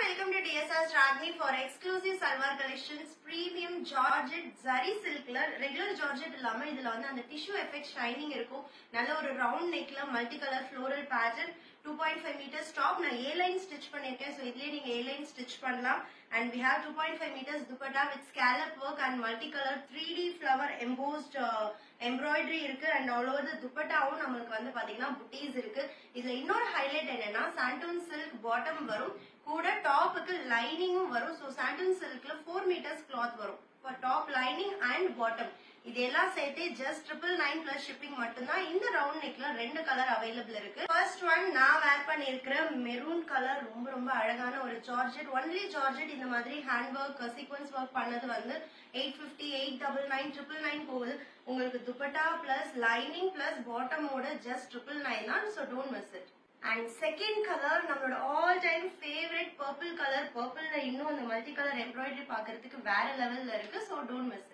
welcome to DSR Ragni for exclusive salwar collections, premium Georgette zari silk la regular Georgette illama idhula vandu and tissue effect shining irukum nalla oru round neck la multicolor floral pattern 2.5 meters top na A line stitch பண்ணிருக்கேன் so idle நீங்க A line stitch பண்ணலாம் and we have 2.5 meters dupatta with scallop work and multicolor 3D flower embossed embroidery இருக்கு and all over the dupattaவும் நமக்கு வந்து பாத்தீங்கன்னா booties இருக்கு. இதுல இன்னொரு ஹைலைட் என்னன்னா santoon silk bottom வரும் கூட டாப்புக்கு லைனிங்கும் வரும். so santoon silkல 4 meters cloth வரும் for top lining and bottom. இதெல்லாம் சேர்த்து just 999 plus shipping மட்டும்தான். இந்த ரவுண்ட் நெக்ல ரெண்டு கலர் அவைலபிள் இருக்கு. ஃபர்ஸ்ட் ஒன் நான் வேர் பண்ணிருக்கிற மெரூன் கலர் ரொம்ப அழகான ஒரு ஜார்ஜெட். ஒன்லி ஜார்ஜெட் இந்த மாதிரி ஹேண்ட் ஒர்க் சீக்வன்ஸ் ஒர்க் பண்ணது வந்து 850 899 999 போகுது. உங்களுக்கு துப்பட்டா பிளஸ் லைனிங் பிளஸ் பாட்டமோட just 999 தான். so don't miss it. And second color நம்மளோட all time favorite purple color. purple ல இன்னும் அந்த multi color embroidery பார்க்கிறதுக்கு வேற லெவல்ல இருக்கு. so don't miss it.